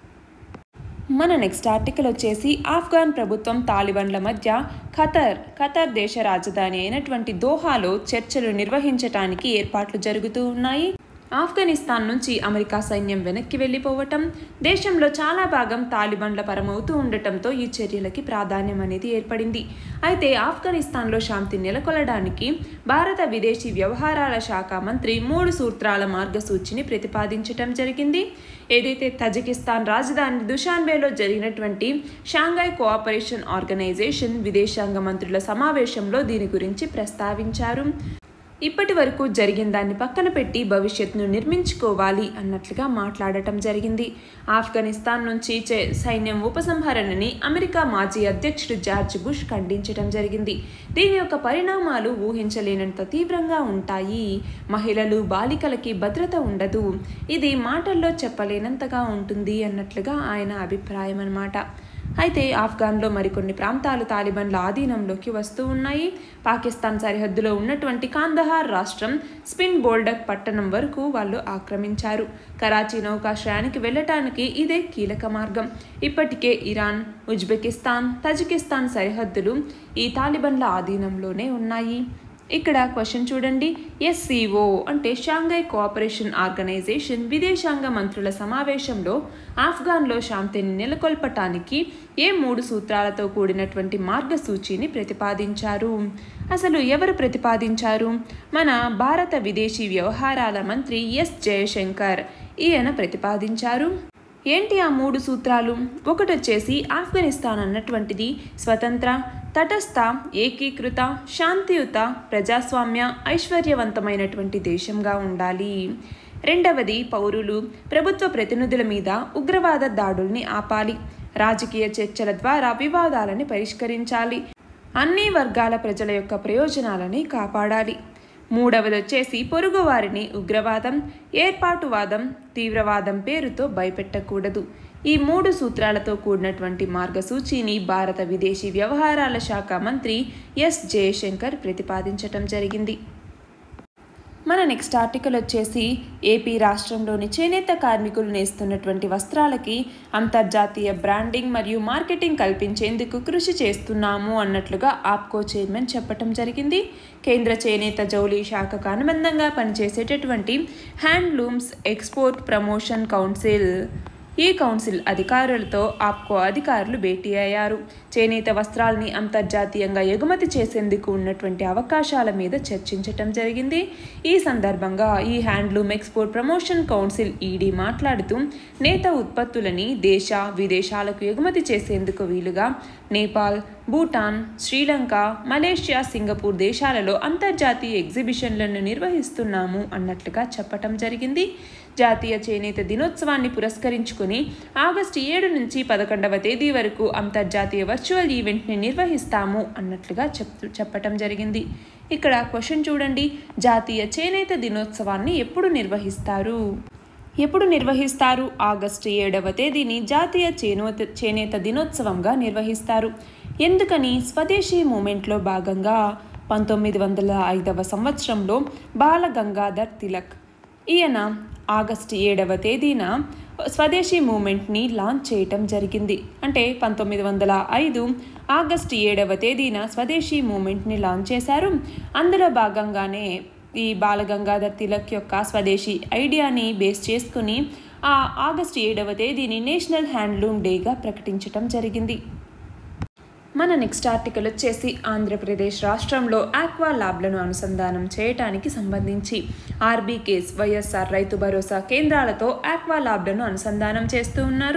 మన నెక్స్ట్ ఆర్టికల్ వచ్చేసి ఆఫ్ఘాన్ ప్రభుత్వం తాలిబాన్ల మధ్య ఖతర్ ఖతర్ దేశ రాజధాని అయినటువంటి దోహాలో చర్చలు నిర్వహించటానికి ఏర్పాట్లు జరుగుతూ ఉన్నాయి. ఆఫ్ఘనిస్తాన్ నుంచి అమెరికా సైన్యం వెనక్కి వెళ్ళిపోవటం, దేశంలో చాలా భాగం తాలిబాన్ల పరమవుతూ ఉండటంతో ఈ చర్యలకి ప్రాధాన్యం అనేది ఏర్పడింది. అయితే ఆఫ్ఘనిస్తాన్లో శాంతి నెలకొల్పడానికి భారత విదేశీ వ్యవహారాల శాఖ మంత్రి మూడు సూత్రాల మార్గసూచిని ప్రతిపాదించటం జరిగింది. ఏదైతే తజికిస్తాన్ రాజధాని దుషాన్బేలో జరిగినటువంటి షాంఘై కోఆపరేషన్ ఆర్గనైజేషన్ విదేశాంగ మంత్రుల సమావేశంలో దీని గురించి ప్రస్తావించారు. ఇప్పటి వరకు జరిగిన దాన్ని పక్కన పెట్టి భవిష్యత్తును నిర్మించుకోవాలి అన్నట్లుగా మాట్లాడటం జరిగింది. ఆఫ్ఘనిస్తాన్ నుంచి సైన్యం ఉపసంహరణని అమెరికా మాజీ అధ్యక్షుడు జార్జ్ బుష్ ఖండించడం జరిగింది. దీని యొక్క పరిణామాలు ఊహించలేనంత తీవ్రంగా ఉంటాయి. మహిళలు, బాలికలకి భద్రత ఉండదు. ఇది మాటల్లో చెప్పలేనంతగా ఉంటుంది అన్నట్లుగా ఆయన అభిప్రాయం అన్నమాట. అయితే ఆఫ్ఘాన్లో మరికొన్ని ప్రాంతాలు తాలిబాన్ల ఆధీనంలోకి వస్తూ ఉన్నాయి. పాకిస్తాన్ సరిహద్దులో ఉన్నటువంటి కాందహార్ రాష్ట్రం స్పిన్ బోల్డక్ పట్టణం వరకు వాళ్ళు ఆక్రమించారు. కరాచీ నౌకాశ్రయానికి వెళ్ళటానికి ఇదే కీలక మార్గం. ఇప్పటికే ఇరాన్, ఉజ్బెకిస్తాన్, తజికిస్తాన్ సరిహద్దులు ఈ తాలిబాన్ల ఆధీనంలోనే ఉన్నాయి. ఇక్కడ క్వశ్చన్ చూడండి. ఎస్సీఓ అంటే షాంఘై కోఆపరేషన్ ఆర్గనైజేషన్ విదేశాంగ మంత్రుల సమావేశంలో ఆఫ్ఘాన్లో శాంతిని నెలకొల్పటానికి ఏ మూడు సూత్రాలతో కూడినటువంటి మార్గసూచిని ప్రతిపాదించారు? అసలు ఎవరు ప్రతిపాదించారు? మన భారత విదేశీ వ్యవహారాల మంత్రి ఎస్ జయశంకర్ ఈయన ప్రతిపాదించారు. ఏంటి ఆ మూడు సూత్రాలు? ఒకటి వచ్చేసి ఆఫ్ఘనిస్తాన్ అన్నటువంటిది స్వతంత్ర, తటస్థ, ఏకీకృత, శాంతియుత, ప్రజాస్వామ్య, ఐశ్వర్యవంతమైనటువంటి దేశంగా ఉండాలి. రెండవది పౌరులు, ప్రభుత్వ ప్రతినిధుల మీద ఉగ్రవాద దాడుల్ని ఆపాలి. రాజకీయ చర్చల ద్వారా వివాదాలని పరిష్కరించాలి. అన్ని వర్గాల ప్రజల యొక్క ప్రయోజనాలని కాపాడాలి. మూడవది వచ్చేసి పొరుగువారిని ఉగ్రవాదం, ఏర్పాటువాదం, తీవ్రవాదం పేరుతో భయపెట్టకూడదు. ఈ మూడు సూత్రాలతో కూడినటువంటి మార్గసూచిని భారత విదేశీ వ్యవహారాల శాఖ మంత్రి ఎస్ జయశంకర్ ప్రతిపాదించటం జరిగింది. మన నెక్స్ట్ ఆర్టికల్ వచ్చేసి ఏపీ రాష్ట్రంలోని చేనేత కార్మికులు నేస్తున్నటువంటి వస్త్రాలకి అంతర్జాతీయ బ్రాండింగ్ మరియు మార్కెటింగ్ కల్పించేందుకు కృషి చేస్తున్నాము అన్నట్లుగా ఆప్కో చైర్మన్ చెప్పటం జరిగింది. కేంద్ర చేనేత జౌళి శాఖకు అనుబంధంగా పనిచేసేటటువంటి హ్యాండ్లూమ్స్ ఎక్స్పోర్ట్ ప్రమోషన్ కౌన్సిల్ ఈ కౌన్సిల్ అధికారులతో ఆప్కో అధికారులు భేటీ అయ్యారు. చేనేత వస్త్రాలని అంతర్జాతీయంగా ఎగుమతి చేసేందుకు ఉన్నటువంటి అవకాశాల మీద చర్చించటం జరిగింది. ఈ సందర్భంగా ఈ handloom export promotion council ED మాట్లాడుతూ నేత ఉత్పత్తులని దేశ విదేశాలకు ఎగుమతి చేసేందుకు వీలుగా నేపాల్, భూటాన్, శ్రీలంక, మలేషియా, సింగపూర్ దేశాలలో అంతర్జాతీయ ఎగ్జిబిషన్లను నిర్వహిస్తున్నాము అన్నట్లుగా చెప్పటం జరిగింది. జాతీయ చేనేత దినోత్సవాన్ని పురస్కరించుకుని ఆగస్టు ఏడు నుంచి పదకొండవ తేదీ వరకు అంతర్జాతీయ వర్చువల్ ఈవెంట్ని నిర్వహిస్తాము అన్నట్లుగా చెప్ చెప్పటం జరిగింది. ఇక్కడ క్వశ్చన్ చూడండి. జాతీయ చేనేత దినోత్సవాన్ని ఎప్పుడు నిర్వహిస్తారు? ఎప్పుడు నిర్వహిస్తారు? ఆగస్టు ఏడవ తేదీని జాతీయ చేనేత చేనేత దినోత్సవంగా నిర్వహిస్తారు. ఎందుకని? స్వదేశీ మూమెంట్లో భాగంగా పంతొమ్మిది వందల ఐదవ సంవత్సరంలో బాల గంగాధర్ తిలక్ ఈయన ఆగస్టు ఏడవ తేదీన స్వదేశీ మూమెంట్ని లాంచ్ చేయటం జరిగింది. అంటే పంతొమ్మిది వందల ఐదు ఆగస్టు ఏడవ తేదీన స్వదేశీ మూమెంట్ని లాంచ్ చేశారు. అందులో భాగంగానే ఈ బాల గంగాధర్ తిలక్ యొక్క స్వదేశీ ఐడియాని బేస్ చేసుకుని ఆ ఆగస్టు ఏడవ తేదీని నేషనల్ హ్యాండ్లూమ్ డేగా ప్రకటించటం జరిగింది. మన నెక్స్ట్ ఆర్టికల్ వచ్చేసి ఆంధ్రప్రదేశ్ రాష్ట్రంలో ఆక్వా ల్యాబ్లను అనుసంధానం చేయడానికి సంబంధించి ఆర్బీకేస్ వైఎస్ఆర్ రైతు భరోసా కేంద్రాలతో ఆక్వా ల్యాబ్లను అనుసంధానం చేస్తూ ఉన్నారు.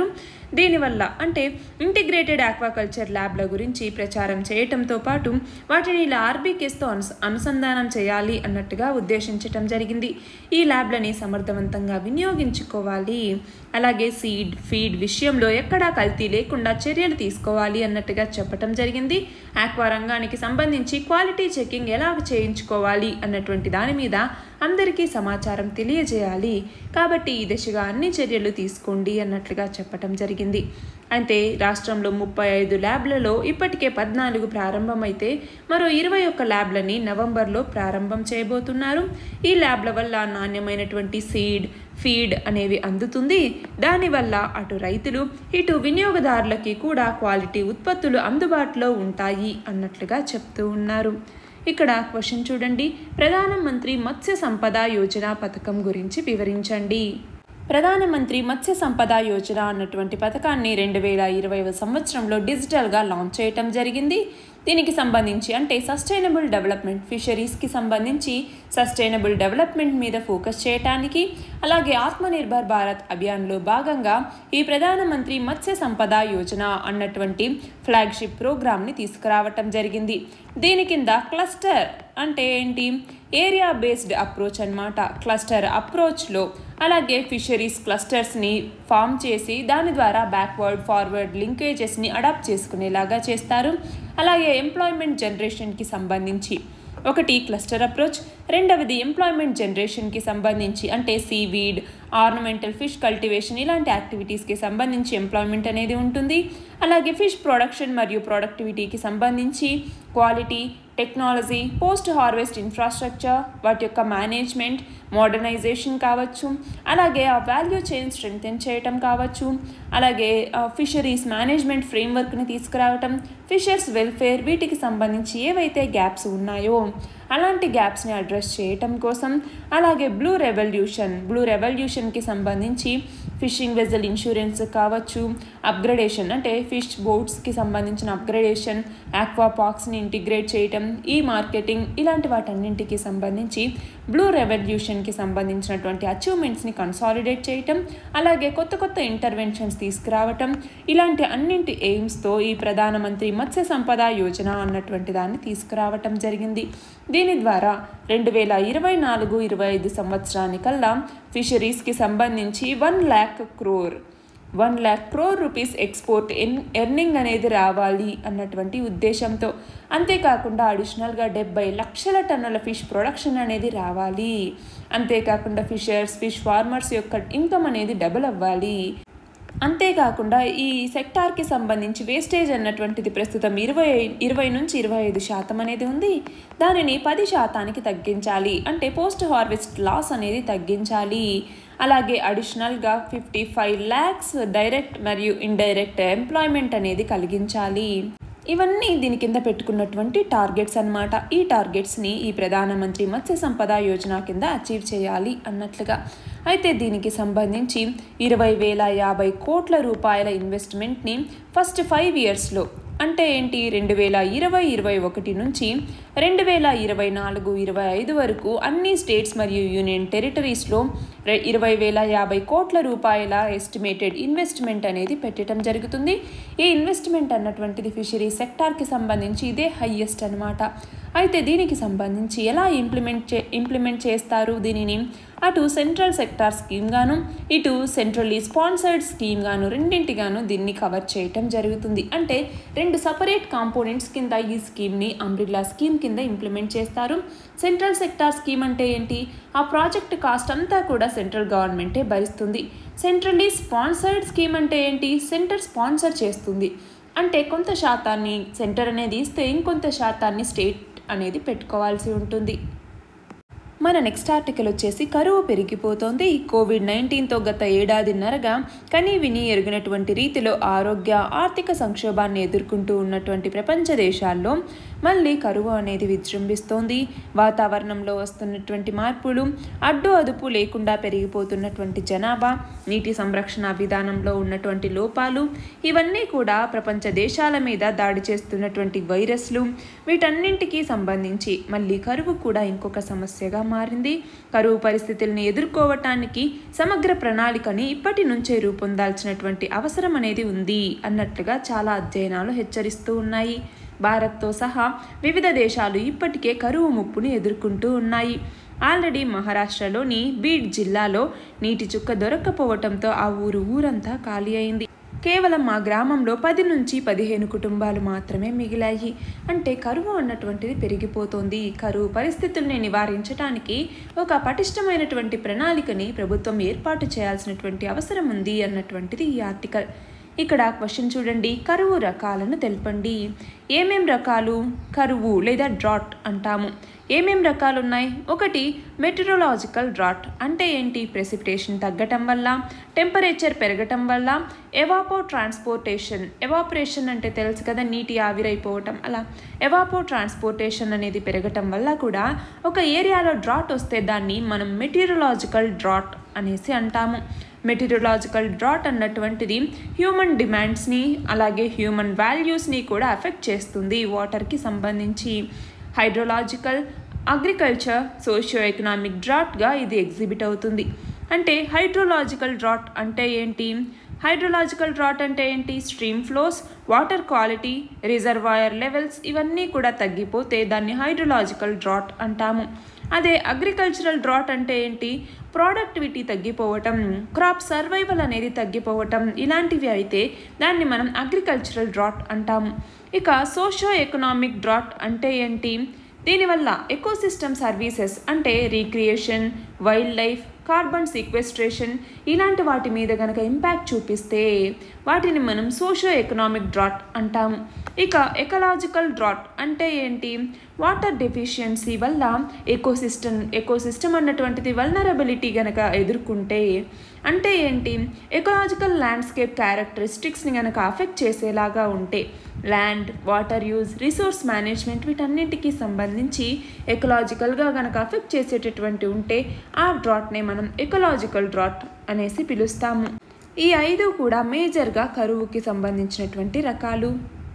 దీనివల్ల అంటే ఇంటిగ్రేటెడ్ ఆక్వాకల్చర్ ల్యాబ్ల గురించి ప్రచారం చేయటంతో పాటు వాటిని ఇలా ఆర్బీకేస్తో అను అనుసంధానం చేయాలి అన్నట్టుగా ఉద్దేశించటం జరిగింది. ఈ ల్యాబ్లని సమర్థవంతంగా వినియోగించుకోవాలి, అలాగే సీడ్ ఫీడ్ విషయంలో ఎక్కడా కల్తీ లేకుండా చర్యలు తీసుకోవాలి అన్నట్టుగా చెప్పటం జరిగింది. ఆక్వా రంగానికి సంబంధించి క్వాలిటీ చెకింగ్ ఎలా చేయించుకోవాలి అన్నటువంటి దాని మీద అందరికీ సమాచారం తెలియజేయాలి, కాబట్టి ఈ దిశగా అన్ని చర్యలు తీసుకోండి అన్నట్లుగా చెప్పటం జరిగింది. అయితే రాష్ట్రంలో ముప్పై ఐదు ల్యాబ్లలో ఇప్పటికే పద్నాలుగు ప్రారంభమైతే మరో ఇరవై ఒక్క ల్యాబ్లని నవంబర్లో ప్రారంభం చేయబోతున్నారు. ఈ ల్యాబ్ల వల్ల నాణ్యమైనటువంటి సీడ్ ఫీడ్ అనేవి అందుతుంది. దానివల్ల అటు రైతులు ఇటు వినియోగదారులకి కూడా క్వాలిటీ ఉత్పత్తులు అందుబాటులో ఉంటాయి అన్నట్లుగా చెప్తూ ఉన్నారు. ఇక్కడ క్వశ్చన్ చూడండి, ప్రధానమంత్రి మత్స్య సంపద యోజన పథకం గురించి వివరించండి. ప్రధానమంత్రి మత్స్య సంపద యోజన అన్నటువంటి పథకాన్ని రెండు వేల ఇరవైవ సంవత్సరంలో డిజిటల్గా లాంచ్ చేయటం జరిగింది. దీనికి సంబంధించి అంటే సస్టైనబుల్ డెవలప్మెంట్ ఫిషరీస్కి సంబంధించి సస్టైనబుల్ డెవలప్మెంట్ మీద ఫోకస్ చేయడానికి, అలాగే ఆత్మనిర్భర్ భారత్ అభియాన్లో భాగంగా ఈ ప్రధానమంత్రి మత్స్య సంపద యోజన అన్నటువంటి ఫ్లాగ్షిప్ ప్రోగ్రామ్ని తీసుకురావటం జరిగింది. దీని కింద క్లస్టర్ అంటే ఏంటి, ఏరియా బేస్డ్ అప్రోచ్ అన్నమాట. క్లస్టర్ అప్రోచ్లో అలాగే ఫిషరీస్ క్లస్టర్స్ని ఫామ్ చేసి దాని ద్వారా బ్యాక్వర్డ్ ఫార్వర్డ్ లింకేజెస్ని అడాప్ట్ చేసుకునేలాగా చేస్తారు. అలాగే ఎంప్లాయ్మెంట్ జనరేషన్కి సంబంధించి ఒకటి క్లస్టర్ అప్రోచ్, రెండవది ఎంప్లాయ్మెంట్ జనరేషన్కి సంబంధించి అంటే సీవీడ్, ఆర్నమెంటల్ ఫిష్ కల్టివేషన్ ఇలాంటి యాక్టివిటీస్కి సంబంధించి ఎంప్లాయ్మెంట్ అనేది ఉంటుంది. అలాగే ఫిష్ ప్రొడక్షన్ మరియు ప్రొడక్టివిటీకి సంబంధించి quality, technology, post harvest infrastructure, వాటి యొక్క మేనేజ్మెంట్, మోడర్నైజేషన్ కావచ్చు, అలాగే ఆ వాల్యూ చైన్ స్ట్రెంగ్తెన్ చేయటం కావచ్చు, అలాగే ఫిషరీస్ మేనేజ్మెంట్ ఫ్రేమ్వర్క్ని తీసుకురావటం, ఫిషర్స్ వెల్ఫేర్, వీటికి సంబంధించి ఏవైతే గ్యాప్స్ ఉన్నాయో అలాంటి గ్యాప్స్ని అడ్రస్ చేయటం కోసం, అలాగే బ్లూ రెవల్యూషన్ బ్లూ రెవల్యూషన్కి సంబంధించి ఫిషింగ్ వెజల్ ఇన్సూరెన్స్ కావచ్చు, అప్గ్రేడేషన్ అంటే ఫిష్ బోట్స్కి సంబంధించిన అప్గ్రేడేషన్, ఆక్వా పార్క్స్ని ఇంటిగ్రేట్ చేయటం, ఈ మార్కెటింగ్ ఇలాంటి వాటన్నింటికి సంబంధించి బ్లూ రెవల్యూషన్కి సంబంధించినటువంటి అచీవ్మెంట్స్ని కన్సాలిడేట్ చేయటం, అలాగే కొత్త కొత్త ఇంటర్వెన్షన్స్ తీసుకురావటం, ఇలాంటి అన్నింటి ఎయిమ్స్తో ఈ ప్రధానమంత్రి మత్స్య సంపద యోజన అన్నటువంటి దాన్ని తీసుకురావటం జరిగింది. దీని ద్వారా రెండు వేల ఇరవై నాలుగు ఇరవై ఐదు సంవత్సరానికల్లా ఫిషరీస్కి సంబంధించి one lakh crore one lakh crore rupees export and earning అనేది రావాలి అన్నటువంటి ఉద్దేశంతో, అంతేకాకుండా అడిషనల్గా డెబ్బై లక్షల టన్నుల ఫిష్ ప్రొడక్షన్ అనేది రావాలి. అంతేకాకుండా ఫిషర్స్ ఫిష్ ఫార్మర్స్ యొక్క ఇన్కమ్ అనేది డబుల్ అవ్వాలి. అంతేకాకుండా ఈ సెక్టార్కి సంబంధించి వేస్టేజ్ అన్నటువంటిది ప్రస్తుతం ఇరవై ఇరవై నుంచి ఇరవై ఐదు శాతం అనేది ఉంది. దానిని పది శాతానికి తగ్గించాలి, అంటే పోస్ట్ హార్వెస్ట్ లాస్ అనేది తగ్గించాలి. అలాగే అడిషనల్గా ఫిఫ్టీ ఫైవ్ ల్యాక్స్ డైరెక్ట్ మరియు ఇండైరెక్ట్ ఎంప్లాయ్మెంట్ అనేది కలిగించాలి. ఇవన్నీ దీని కింద పెట్టుకున్నటువంటి టార్గెట్స్ అన్నమాట. ఈ టార్గెట్స్ని ఈ ప్రధానమంత్రి మత్స్య సంపద యోజన కింద అచీవ్ చేయాలి అన్నట్లుగా. అయితే దీనికి సంబంధించి ఇరవై వేల యాభై కోట్ల రూపాయల ఇన్వెస్ట్మెంట్ని ఫస్ట్ ఫైవ్ ఇయర్స్లో అంటే ఏంటి రెండు వేల ఇరవై ఇరవై ఒకటి నుంచి రెండు వేల ఇరవై నాలుగు ఇరవై ఐదు వరకు అన్ని స్టేట్స్ మరియు యూనియన్ టెరిటరీస్లో ఇరవై వేల యాభై కోట్ల రూపాయల ఎస్టిమేటెడ్ ఇన్వెస్ట్మెంట్ అనేది పెట్టడం జరుగుతుంది. ఈ ఇన్వెస్ట్మెంట్ అన్నటువంటిది ఫిషరీ సెక్టార్కి సంబంధించి ఇదే హైయెస్ట్ అనమాట. అయితే దీనికి సంబంధించి ఎలా ఇంప్లిమెంట్ చే ఇంప్లిమెంట్ చేస్తారు దీనిని, అటు సెంట్రల్ సెక్టార్ స్కీమ్ గాను ఇటు సెంట్రల్లీ స్పాన్సర్డ్ స్కీమ్ గాను రెండింటిగాను దీన్ని కవర్ చేయటం జరుగుతుంది. అంటే రెండు సపరేట్ కాంపోనెంట్స్ కింద ఈ స్కీమ్ని అంబ్రిల్లా స్కీమ్ కింద ఇంప్లిమెంట్ చేస్తారు. సెంట్రల్ సెక్టార్ స్కీమ్ అంటే ఏంటి, ఆ ప్రాజెక్ట్ కాస్ట్ అంతా కూడా సెంట్రల్ గవర్నమెంటే భరిస్తుంది. సెంట్రల్లీ స్పాన్సర్డ్ స్కీమ్ అంటే ఏంటి, సెంటర్ స్పాన్సర్ చేస్తుంది. అంటే కొంత శాతాన్ని సెంటర్ అనేది ఇస్తే ఇంకొంత శాతాన్ని స్టేట్ అనేది పెట్టుకోవాల్సి ఉంటుంది. మన నెక్స్ట్ ఆర్టికల్ వచ్చేసి కరువు పెరిగిపోతోంది. కోవిడ్ నైన్టీన్తో గత ఏడాదిన్నరగా కనీ విని ఎరుగినటువంటి రీతిలో ఆరోగ్య ఆర్థిక సంక్షోభాన్ని ఎదుర్కొంటూ ఉన్నటువంటి ప్రపంచ దేశాల్లో మళ్ళీ కరువు అనేది విజృంభిస్తోంది. వాతావరణంలో వస్తున్నటువంటి మార్పులు, అడ్డు అదుపు లేకుండా పెరిగిపోతున్నటువంటి జనాభా, నీటి సంరక్షణ విధానంలో ఉన్నటువంటి లోపాలు, ఇవన్నీ కూడా ప్రపంచ దేశాల మీద దాడి చేస్తున్నటువంటి వైరస్లు, వీటన్నింటికీ సంబంధించి మళ్ళీ కరువు కూడా ఇంకొక సమస్యగా మారింది. కరువు పరిస్థితుల్ని ఎదుర్కోవటానికి సమగ్ర ప్రణాళికని ఇప్పటి నుంచే రూపొందాల్సినటువంటి అవసరం అనేది ఉంది అన్నట్లుగా చాలా అధ్యయనాలు హెచ్చరిస్తూ ఉన్నాయి. భారత్తో సహా వివిధ దేశాలు ఇప్పటికే కరువు ముప్పుని ఎదుర్కొంటూ ఉన్నాయి. ఆల్రెడీ మహారాష్ట్రలోని బీడ్ జిల్లాలో నీటి చుక్క దొరక్కపోవటంతో ఆ ఊరు ఊరంతా ఖాళీ అయింది. కేవలం ఆ గ్రామంలో పది నుంచి పదిహేను కుటుంబాలు మాత్రమే మిగిలాయి. అంటే కరువు అన్నటువంటిది పెరిగిపోతోంది. కరువు పరిస్థితుల్ని నివారించడానికి ఒక పటిష్టమైనటువంటి ప్రణాళికని ప్రభుత్వం ఏర్పాటు చేయాల్సినటువంటి అవసరం ఉంది అన్నటువంటిది ఈ ఆర్టికల్. ఇక్కడ క్వశ్చన్ చూడండి, కరువు రకాలను తెలపండి. ఏమేం రకాలు? కరువు లేదా డ్రాట్ అంటాము. ఏమేం రకాలు ఉన్నాయి? ఒకటి మెటీరియలాజికల్ డ్రాట్ అంటే ఏంటి? ప్రెసిపిటేషన్ తగ్గటం వల్ల, టెంపరేచర్ పెరగటం వల్ల, ఎవాపో ట్రాన్స్పోర్టేషన్. ఎవాపరేషన్ అంటే తెలుసు కదా, నీటి ఆవిరైపోవటం. అలా ఎవాపో ట్రాన్స్పోర్టేషన్ అనేది పెరగటం వల్ల కూడా ఒక ఏరియాలో డ్రాట్ వస్తే దాన్ని మనం మెటీరియలాజికల్ డ్రాట్ అనేసి అంటాము. మెటీరియలాజికల్ డ్రాట్ అన్నటువంటిది హ్యూమన్ డిమాండ్స్ని అలాగే హ్యూమన్ వాల్యూస్ని కూడా అఫెక్ట్ చేస్తుంది వాటర్కి సంబంధించి. హైడ్రోలాజికల్, అగ్రికల్చర్, సోషియో ఎకనామిక్ డ్రాట్గా ఇది ఎగ్జిబిట్ అవుతుంది. అంటే హైడ్రోలాజికల్ డ్రాట్ అంటే ఏంటి? హైడ్రోలాజికల్ డ్రాట్ అంటే ఏంటి? Stream flows, water quality, reservoir levels ఇవన్నీ కూడా తగ్గిపోతే దాన్ని హైడ్రోలాజికల్ డ్రాట్ అంటాము. అదే అగ్రికల్చరల్ డ్రాట్ అంటే ఏంటి? ప్రొడక్టివిటీ తగ్గిపోవటం, క్రాప్ సర్వైవల్ అనేది తగ్గిపోవటం ఇలాంటివి అయితే దాన్ని మనం అగ్రికల్చరల్ డ్రాట్ అంటాము. ఇక సోషో ఎకనామిక్ డ్రాట్ అంటే ఏంటి? దీనివల్ల ఎకోసిస్టమ్ సర్వీసెస్ అంటే recreation, wild life, carbon sequestration ఇలాంటి వాటి మీద కనుక ఇంపాక్ట్ చూపిస్తే వాటిని మనం సోషో ఎకనామిక్ డ్రాట్ అంటాము. ఇక ఎకలాజికల్ డ్రాట్ అంటే ఏంటి? వాటర్ డెఫిషియన్సీ వల్ల ఎకోసిస్టమ్ ఎకోసిస్టమ్ అన్నటువంటిది వల్నరబిలిటీ కనుక ఎదుర్కొంటే అంటే ఏంటి? ఎకలాజికల్ ల్యాండ్స్కేప్ క్యారెక్టరిస్టిక్స్ని కనుక అఫెక్ట్ చేసేలాగా ఉంటే land, water use, resource management వీటన్నింటికి సంబంధించి ఎకలాజికల్గా కనుక అఫెక్ట్ చేసేటటువంటి ఉంటే ఆ డ్రాట్నే మనం ఎకలాజికల్ డ్రాట్ అనేసి పిలుస్తాము. ఈ ఐదు కూడా మేజర్గా కరువుకి సంబంధించినటువంటి రకాలు.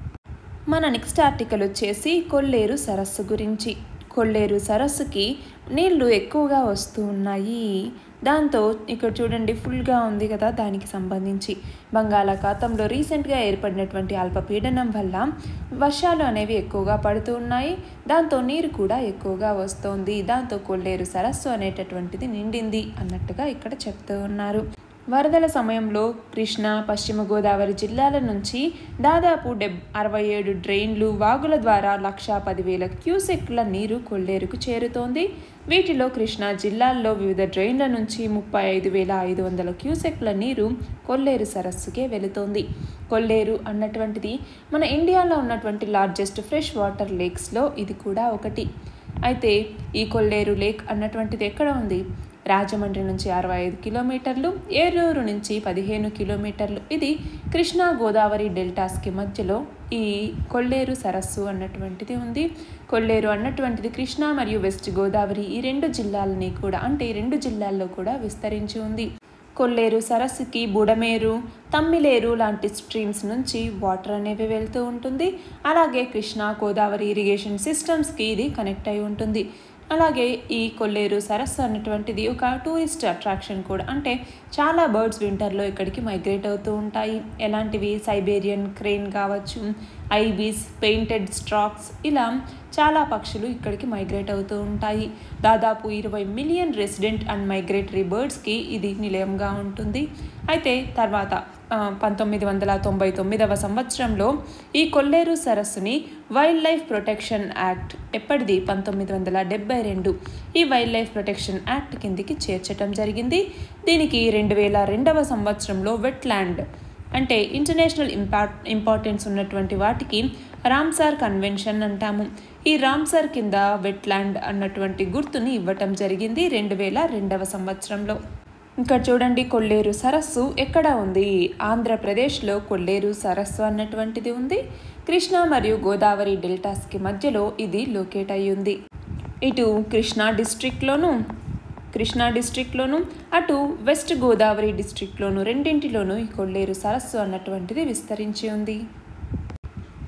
మన నెక్స్ట్ ఆర్టికల్ వచ్చేసి కొల్లేరు సరస్సు గురించి. కొల్లేరు సరస్సుకి నీళ్లు ఎక్కువగా వస్తూ ఉన్నాయి. దాంతో ఇక్కడ చూడండి ఫుల్గా ఉంది కదా, దానికి సంబంధించి బంగాళాఖాతంలో రీసెంట్గా ఏర్పడినటువంటి అల్పపీడనం వల్ల వర్షాలు అనేవి ఎక్కువగా పడుతూ ఉన్నాయి. దాంతో నీరు కూడా ఎక్కువగా వస్తోంది. దాంతో కొల్లేరు సరస్సు అనేటటువంటిది నిండింది అన్నట్టుగా ఇక్కడ చెప్తూ ఉన్నారు. వరదల సమయంలో కృష్ణా, పశ్చిమ గోదావరి జిల్లాల నుంచి దాదాపు డెబ్ అరవై ఏడు డ్రైన్లు, వాగుల ద్వారా లక్షా పదివేల క్యూసెక్ల నీరు కొల్లేరుకు చేరుతోంది. వీటిలో కృష్ణా జిల్లాల్లో వివిధ డ్రైన్ల నుంచి ముప్పై ఐదు వేల ఐదు వందల క్యూసెక్ల నీరు కొల్లేరు సరస్సుకే వెళుతోంది. కొల్లేరు అన్నటువంటిది మన ఇండియాలో ఉన్నటువంటి లార్జెస్ట్ ఫ్రెష్ వాటర్ లేక్స్లో ఇది కూడా ఒకటి. అయితే ఈ కొల్లేరు లేక్ అన్నటువంటిది ఎక్కడ ఉంది? రాజమండ్రి నుంచి అరవై ఐదు కిలోమీటర్లు, ఏలూరు నుంచి పదిహేను కిలోమీటర్లు. ఇది కృష్ణా గోదావరి డెల్టాస్కి మధ్యలో ఈ కొల్లేరు సరస్సు అన్నటువంటిది ఉంది. కొల్లేరు అన్నటువంటిది కృష్ణా మరియు వెస్ట్ గోదావరి ఈ రెండు జిల్లాలని కూడా అంటే ఈ రెండు జిల్లాల్లో కూడా విస్తరించి ఉంది. కొల్లేరు సరస్సుకి బుడమేరు, తమ్మిలేరు లాంటి స్ట్రీమ్స్ నుంచి వాటర్ అనేవి వెళ్తూ ఉంటుంది. అలాగే కృష్ణా గోదావరి ఇరిగేషన్ సిస్టమ్స్కి ఇది కనెక్ట్ అయి ఉంటుంది. అలాగే ఈ కొల్లేరు సరస్సు అన్నటువంటిది ఒక టూరిస్ట్ అట్రాక్షన్ కూడా. అంటే చాలా బర్డ్స్ వింటర్లో ఇక్కడికి మైగ్రేట్ అవుతూ ఉంటాయి. ఎలాంటివి? సైబేరియన్ క్రేన్ కావచ్చు, ఐబీస్, పెయింటెడ్ స్ట్రాక్స్ ఇలా చాలా పక్షులు ఇక్కడికి మైగ్రేట్ అవుతూ ఉంటాయి. దాదాపు ఇరవై మిలియన్ రెసిడెంట్ అండ్ మైగ్రేటరీ బర్డ్స్కి ఇది నిలయంగా ఉంటుంది. అయితే తర్వాత పంతొమ్మిది వందల తొంభై తొమ్మిదవ సంవత్సరంలో ఈ కొల్లేరు సరస్సుని వైల్డ్ లైఫ్ ప్రొటెక్షన్ యాక్ట్ ఎప్పటిది పంతొమ్మిది వందల డెబ్బై రెండు ఈ వైల్డ్ లైఫ్ ప్రొటెక్షన్ యాక్ట్ కిందికి చేర్చడం జరిగింది. దీనికి రెండు వేల రెండవ సంవత్సరంలో వెట్లాండ్ అంటే ఇంటర్నేషనల్ ఇంపార్ట్ ఇంపార్టెన్స్ ఉన్నటువంటి వాటికి రామ్సార్ కన్వెన్షన్ అంటాము. ఈ రామ్సార్ కింద వెట్లాండ్ అన్నటువంటి గుర్తుని ఇవ్వటం జరిగింది రెండు వేల రెండవ సంవత్సరంలో. ఇక్కడ చూడండి కొల్లేరు సరస్సు ఎక్కడ ఉంది? ఆంధ్రప్రదేశ్లో కొల్లేరు సరస్సు అన్నటువంటిది ఉంది. కృష్ణా మరియు గోదావరి డెల్టాస్కి మధ్యలో ఇది లొకేట్ అయి ఉంది. ఇటు కృష్ణా డిస్ట్రిక్ట్లోను కృష్ణా డిస్ట్రిక్ట్లోను అటు వెస్ట్ గోదావరి డిస్ట్రిక్ట్లోను రెండింటిలోనూ ఈ కొల్లేరు సరస్సు అన్నటువంటిది విస్తరించి ఉంది.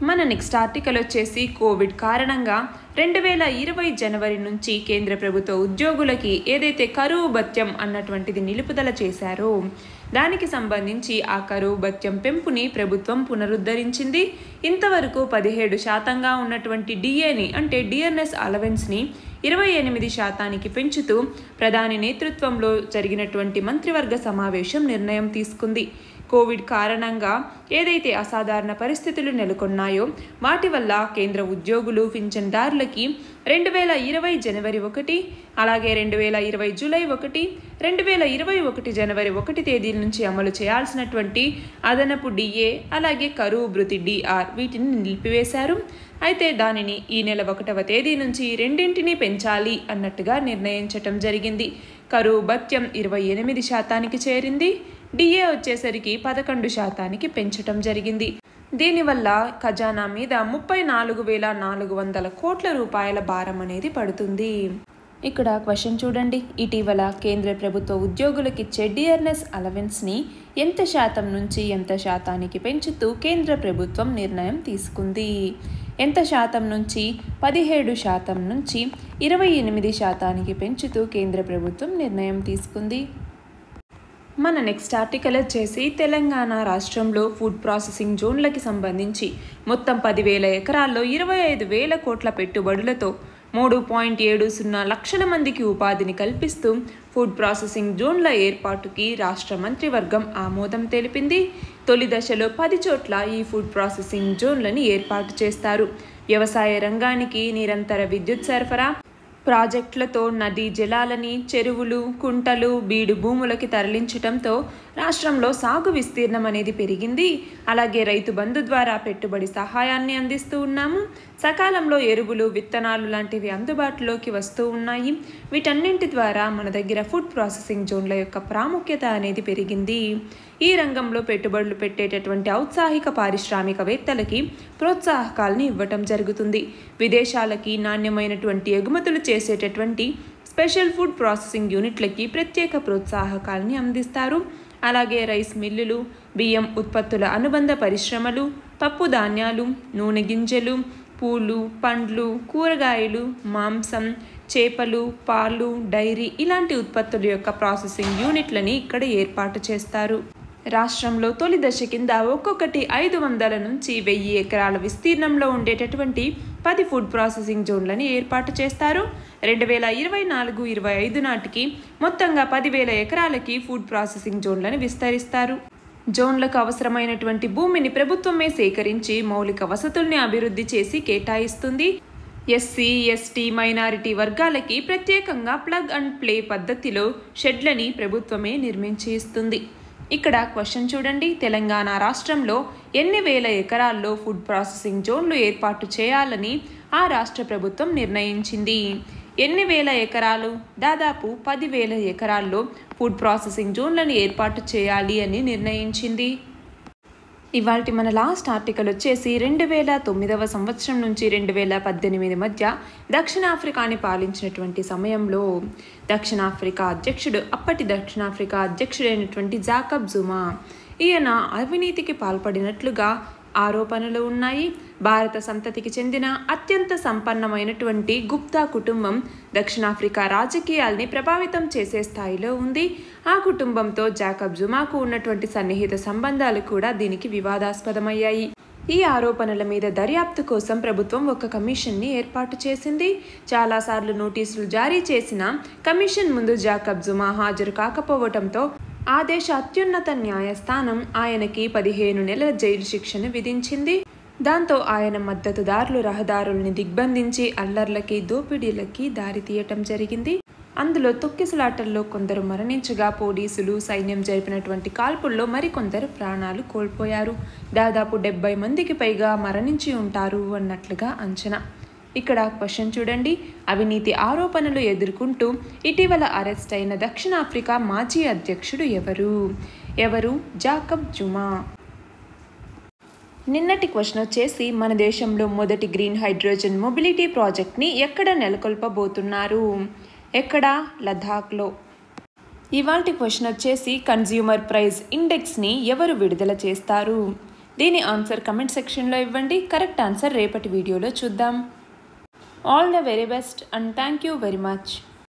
మన నెక్స్ట్ ఆర్టికల్ వచ్చేసి కోవిడ్ కారణంగా రెండు వేల ఇరవై జనవరి నుంచి కేంద్ర ప్రభుత్వ ఉద్యోగులకి ఏదైతే కరువు భత్యం అన్నటువంటిది నిలుపుదల చేశారో దానికి సంబంధించి ఆ కరువు భత్యం పెంపుని ప్రభుత్వం పునరుద్ధరించింది. ఇంతవరకు పదిహేడు శాతంగా ఉన్నటువంటి డిఏని అంటే డిఆర్ఎస్ అలవెన్స్ని ఇరవై ఎనిమిది శాతానికి పెంచుతూ ప్రధాని నేతృత్వంలో జరిగినటువంటి మంత్రివర్గ సమావేశం నిర్ణయం తీసుకుంది. కోవిడ్ కారణంగా ఏదైతే అసాధారణ పరిస్థితులు నెలకొన్నాయో వాటి వల్ల కేంద్ర ఉద్యోగులు పింఛన్దారులకి రెండు వేల ఇరవై జనవరి ఒకటి అలాగే రెండు వేల ఇరవై జూలై ఒకటి రెండు వేల ఇరవై ఒకటి జనవరి ఒకటి తేదీల నుంచి అమలు చేయాల్సినటువంటి అదనపు డిఏ అలాగే కరువు భృతి డిఆర్ వీటిని నిలిపివేశారు. అయితే దానిని ఈ నెల ఒకటవ తేదీ నుంచి రెండింటినీ పెంచాలి అన్నట్టుగా నిర్ణయించటం జరిగింది. కరువు భత్యం ఇరవై ఎనిమిది శాతానికి చేరింది. డిఏ వచ్చేసరికి పదకొండు శాతానికి పెంచటం జరిగింది. దీనివల్ల ఖజానా మీద ముప్పై నాలుగు వేల నాలుగు వందల కోట్ల రూపాయల భారం అనేది పడుతుంది. ఇక్కడ క్వశ్చన్ చూడండి, ఇటీవల కేంద్ర ప్రభుత్వ ఉద్యోగులకు ఇచ్చే డిఆర్ఎస్ అలవెన్స్ని ఎంత శాతం నుంచి ఎంత శాతానికి పెంచుతూ కేంద్ర ప్రభుత్వం నిర్ణయం తీసుకుంది. ఎంత శాతం నుంచి పదిహేడు శాతం నుంచి ఇరవై ఎనిమిది శాతానికి పెంచుతూ కేంద్ర ప్రభుత్వం నిర్ణయం తీసుకుంది. మన నెక్స్ట్ ఆర్టికల్ వచ్చేసి తెలంగాణ రాష్ట్రంలో ఫుడ్ ప్రాసెసింగ్ జోన్లకి సంబంధించి మొత్తం పదివేల ఎకరాల్లో ఇరవై ఐదు వేల కోట్ల పెట్టుబడులతో మూడు పాయింట్ ఏడు సున్నా లక్షల మందికి ఉపాధిని కల్పిస్తూ ఫుడ్ ప్రాసెసింగ్ జోన్ల ఏర్పాటుకి రాష్ట్ర మంత్రివర్గం ఆమోదం తెలిపింది. తొలి దశలో పది చోట్ల ఈ ఫుడ్ ప్రాసెసింగ్ జోన్లని ఏర్పాటు చేస్తారు. వ్యవసాయ రంగానికి నిరంతర విద్యుత్ సరఫరా ప్రాజెక్టులతో నదీ జలాలని చెరువులు కుంటలు బీడు భూములకి తరలించడంతో రాష్ట్రంలో సాగు విస్తీర్ణం అనేది పెరిగింది. అలాగే రైతు బంధు ద్వారా పెట్టుబడి సహాయాన్ని అందిస్తూ ఉన్నాము. సకాలంలో ఎరువులు విత్తనాలు లాంటివి అందుబాటులోకి వస్తూ ఉన్నాయి. వీటన్నింటి ద్వారా మన దగ్గర ఫుడ్ ప్రాసెసింగ్ జోన్ల యొక్క ప్రాముఖ్యత అనేది పెరిగింది. ఈ రంగంలో పెట్టుబడులు పెట్టేటటువంటి ఔత్సాహిక పారిశ్రామికవేత్తలకి ప్రోత్సాహకాలను ఇవ్వటం జరుగుతుంది. విదేశాలకి నాణ్యమైనటువంటి ఎగుమతులు చేసేటటువంటి స్పెషల్ ఫుడ్ ప్రాసెసింగ్ యూనిట్లకి ప్రత్యేక ప్రోత్సాహకాలని అందిస్తారు. అలాగే రైస్ మిల్లులు, బియ్యం ఉత్పత్తుల అనుబంధ పరిశ్రమలు, పప్పు ధాన్యాలు, నూనె గింజలు, పూలు, పండ్లు, కూరగాయలు, మాంసం, చేపలు, పాలు, డైరీ ఇలాంటి ఉత్పత్తుల యొక్క ప్రాసెసింగ్ యూనిట్లని ఇక్కడ ఏర్పాటు చేస్తారు. రాష్ట్రంలో తొలి దశ కింద ఒక్కొక్కటి ఐదు వందల నుంచి వెయ్యి ఎకరాల విస్తీర్ణంలో ఉండేటటువంటి పది ఫుడ్ ప్రాసెసింగ్ జోన్లని ఏర్పాటు చేస్తారు. రెండు వేల ఇరవై నాలుగు ఇరవై ఐదు నాటికి మొత్తంగా పదివేల ఎకరాలకి ఫుడ్ ప్రాసెసింగ్ జోన్లను విస్తరిస్తారు. జోన్లకు అవసరమైనటువంటి భూమిని ప్రభుత్వమే సేకరించి మౌలిక వసతుల్ని అభివృద్ధి చేసి కేటాయిస్తుంది. ఎస్సీ ఎస్టీ మైనారిటీ వర్గాలకి ప్రత్యేకంగా ప్లగ్ అండ్ ప్లే పద్ధతిలో షెడ్లని ప్రభుత్వమే నిర్మించి ఇస్తుంది. ఇక్కడ క్వశ్చన్ చూడండి, తెలంగాణ రాష్ట్రంలో ఎన్ని వేల ఎకరాల్లో ఫుడ్ ప్రాసెసింగ్ జోన్లు ఏర్పాటు చేయాలని ఆ రాష్ట్ర ప్రభుత్వం నిర్ణయించింది. ఎన్ని వేల ఎకరాలు? దాదాపు పదివేల ఎకరాల్లో ఫుడ్ ప్రాసెసింగ్ జోన్లను ఏర్పాటు చేయాలి అని నిర్ణయించింది. ఇవాల్టి మన లాస్ట్ ఆర్టికల్ వచ్చేసి రెండు వేల తొమ్మిదవ సంవత్సరం నుంచి రెండు వేల పద్దెనిమిది మధ్య దక్షిణాఫ్రికాని పాలించినటువంటి సమయంలో దక్షిణాఫ్రికా అధ్యక్షుడు అప్పటి దక్షిణాఫ్రికా అధ్యక్షుడైనటువంటి జాకబ్ జుమా ఈయన అవినీతికి పాల్పడినట్లుగా ఆరోపణలు ఉన్నాయి. భారత సంతతికి చెందిన అత్యంత సంపన్నమైనటువంటి గుప్తా కుటుంబం దక్షిణాఫ్రికా రాజకీయాల్ని ప్రభావితం చేసే స్థాయిలో ఉంది. ఆ కుటుంబంతో జాకబ్ జుమాకు ఉన్నటువంటి సన్నిహిత సంబంధాలు కూడా దీనికి వివాదాస్పదమయ్యాయి. ఈ ఆరోపణల మీద దర్యాప్తు కోసం ప్రభుత్వం ఒక కమిషన్ని ఏర్పాటు చేసింది. చాలాసార్లు నోటీసులు జారీ చేసిన కమిషన్ ముందు జాకబ్ జుమా హాజరు కాకపోవడంతో ఆ దేశ అత్యున్నత న్యాయస్థానం ఆయనకి పదిహేను నెలల జైలు శిక్షను విధించింది. దాంతో ఆయన మద్దతుదారులు రహదారుల్ని దిగ్బంధించి అల్లర్లకి దోపిడీలకి దారితీయటం జరిగింది. అందులో తొక్కిసలాటల్లో కొందరు మరణించగా పోలీసులు సైన్యం జరిపినటువంటి కాల్పుల్లో మరికొందరు ప్రాణాలు కోల్పోయారు. దాదాపు డెబ్బై మందికి పైగా మరణించి ఉంటారు అన్నట్లుగా అంచనా. ఇక్కడ క్వశ్చన్ చూడండి, అవినీతి ఆరోపణలు ఎదుర్కొంటూ ఇటీవల అరెస్ట్ అయిన దక్షిణాఫ్రికా మాజీ అధ్యక్షుడు ఎవరు? ఎవరు? Jacob Zuma. నిన్నటి క్వశ్చన్ వచ్చేసి మన దేశంలో మొదటి గ్రీన్ హైడ్రోజన్ మొబిలిటీ ప్రాజెక్ట్ని ఎక్కడ నెలకొల్పబోతున్నారు? ఎక్కడ? లదాఖ్లో. ఇవాల్టి క్వశ్చన్ వచ్చేసి కన్జ్యూమర్ ప్రైస్ ఇండెక్స్ని ఎవరు విడుదల చేస్తారు? దీని ఆన్సర్ కమెంట్ సెక్షన్లో ఇవ్వండి. కరెక్ట్ ఆన్సర్ రేపటి వీడియోలో చూద్దాం. All the very best and thank you very much.